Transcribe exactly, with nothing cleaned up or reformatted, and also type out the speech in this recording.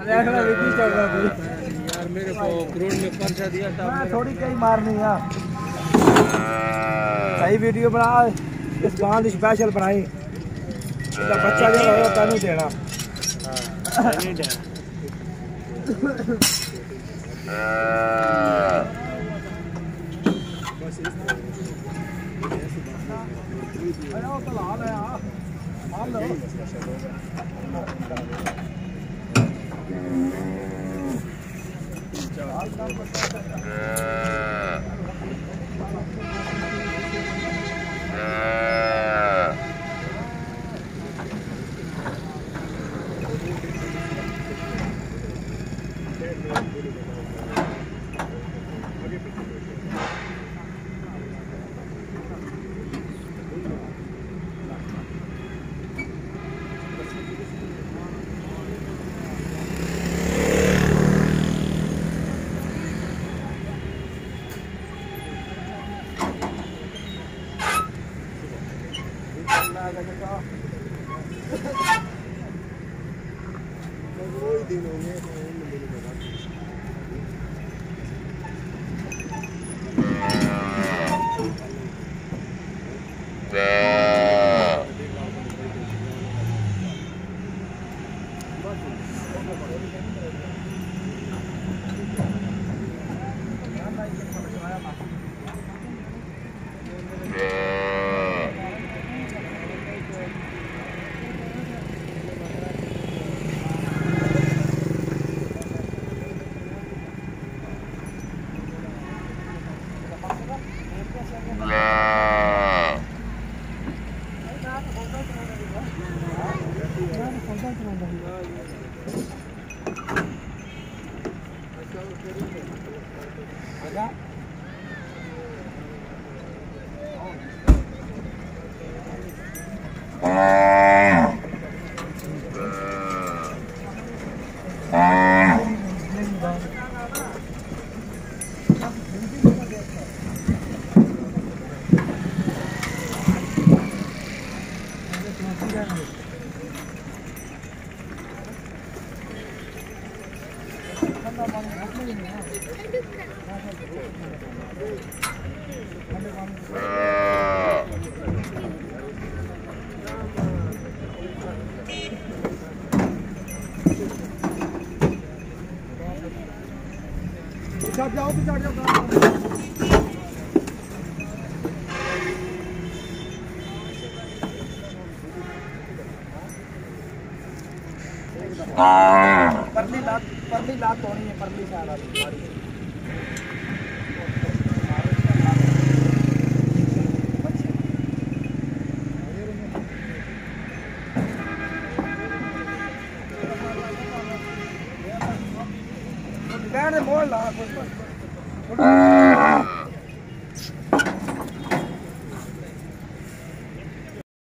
देखना विकी चल रहा थी यार मेरे को ग्राउंड में पर्चा दिया था मैं थोड़ी कहीं मारनी है सही वीडियो बना इस गांव की स्पेशल बनाई इसका बच्चा जो होगा तेन देना हां नहीं देना बस इस अरे वो तो लाल है हां मान लो दिन हो गए चढ़ जाओ तो चढ़ जाओ परली लात परली लात होनी है परली से आ रहा है मोड़ ला